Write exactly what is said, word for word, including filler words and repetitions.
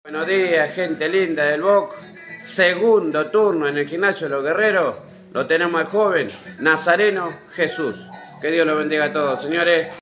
Buenos días, gente linda del B O C. Segundo turno en el gimnasio de los Guerreros. Lo tenemos al joven Nazareno Jesús. Que Dios lo bendiga a todos, señores.